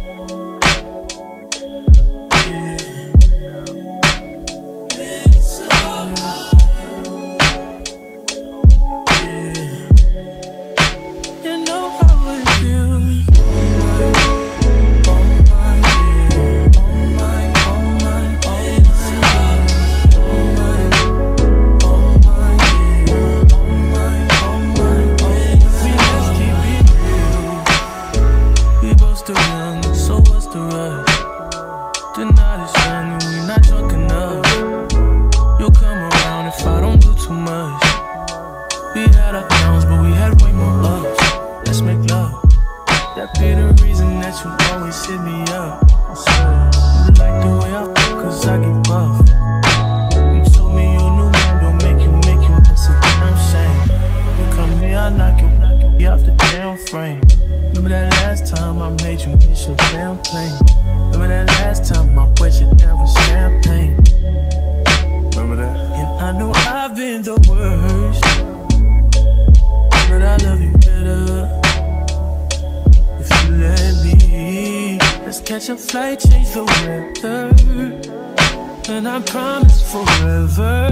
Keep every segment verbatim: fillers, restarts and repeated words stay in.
Catch a flight, change the weather, and I promise forever.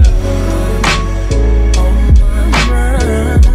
On my mind,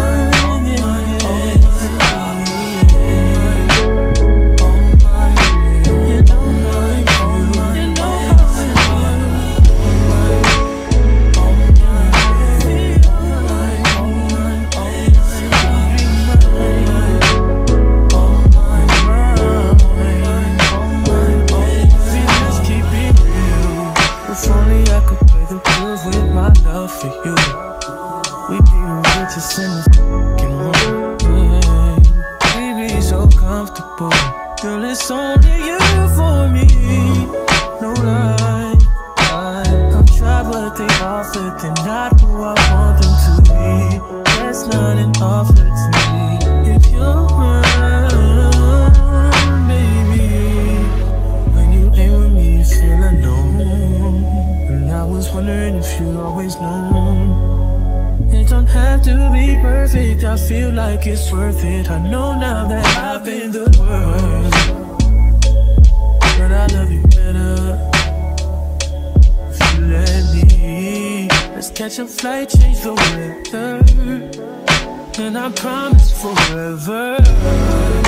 for you, we be the richest in the f***ing world. We be so comfortable, girl, it's only you for me. No lie, I'm trying, but they offer, they're not who I want them to be. That's not an offer to me. If you're mine, baby, when you ain't with me, you feel alone. And I was wondering if you always know. It don't have to be perfect, I feel like it's worth it. I know now that I've been the worst, but I love you better if you let me. Let's catch a flight, change the weather, and I promise forever.